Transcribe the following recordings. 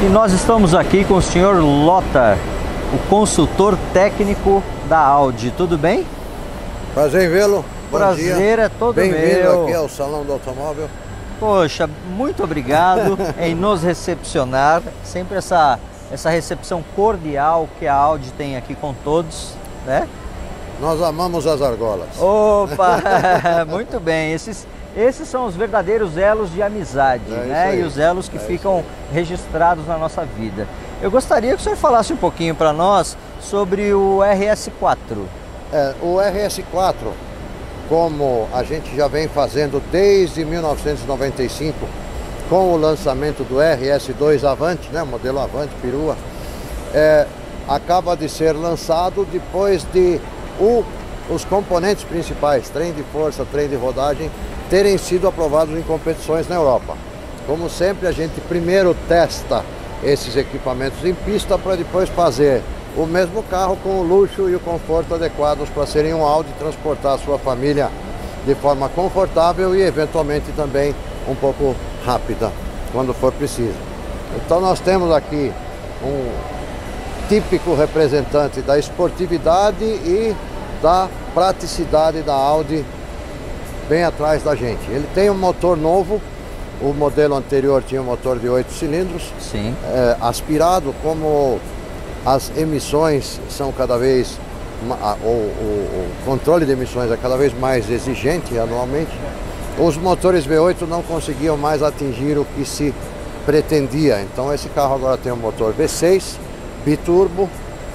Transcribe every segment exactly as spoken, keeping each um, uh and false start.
E nós estamos aqui com o senhor Lothar, o consultor técnico da Audi. Tudo bem? Prazer em vê-lo. Prazer é todo meu. Bem-vindo aqui ao Salão do Automóvel. Poxa, muito obrigado em nos recepcionar. Sempre essa, essa recepção cordial que a Audi tem aqui com todos, né? Nós amamos as argolas. Opa, muito bem. Esses, esses são os verdadeiros elos de amizade, é né? E os elos que é ficam registrados na nossa vida. Eu gostaria que o senhor falasse um pouquinho para nós sobre o R S quatro. É, o R S quatro, como a gente já vem fazendo desde mil novecentos e noventa e cinco, com o lançamento do R S dois Avante, né, modelo Avante perua, é, acaba de ser lançado depois de o, os componentes principais, trem de força, trem de rodagem, terem sido aprovados em competições na Europa. Como sempre, a gente primeiro testa esses equipamentos em pista para depois fazer o mesmo carro com o luxo e o conforto adequados para serem um Audi e transportar a sua família de forma confortável e eventualmente também um pouco rápida, quando for preciso. Então nós temos aqui um típico representante da esportividade e da praticidade da Audi bem atrás da gente. Ele tem um motor novo, o modelo anterior tinha um motor de oito cilindros, Sim. É, aspirado. Como as emissões são cada vez, o, o, o controle de emissões é cada vez mais exigente anualmente, os motores V oito não conseguiam mais atingir o que se pretendia. Então esse carro agora tem um motor V seis, biturbo,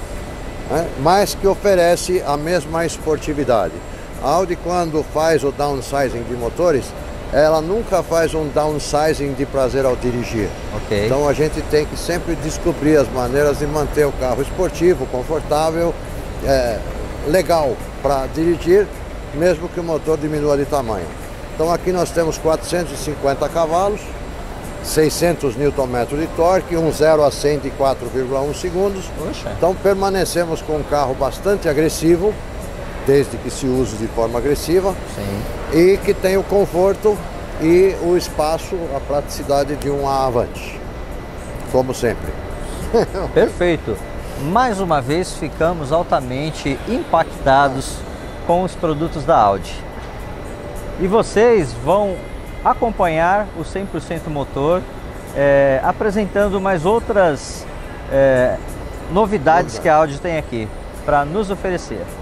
né, mas que oferece a mesma esportividade. A Audi, quando faz o downsizing de motores, ela nunca faz um downsizing de prazer ao dirigir. Okay. Então a gente tem que sempre descobrir as maneiras de manter o carro esportivo, confortável, é, legal para dirigir, mesmo que o motor diminua de tamanho. Então aqui nós temos quatrocentos e cinquenta cavalos, seiscentos newton-metros de torque, um zero a cem de quatro vírgula um segundos. Poxa. Então permanecemos com um carro bastante agressivo, desde que se use de forma agressiva. Sim. E que tem o conforto e o espaço, a praticidade de um Avante, como sempre. Perfeito. Mais uma vez ficamos altamente impactados com os produtos da Audi. E vocês vão acompanhar o cem por cento motor, é, apresentando mais outras é, novidades que a Audi tem aqui para nos oferecer.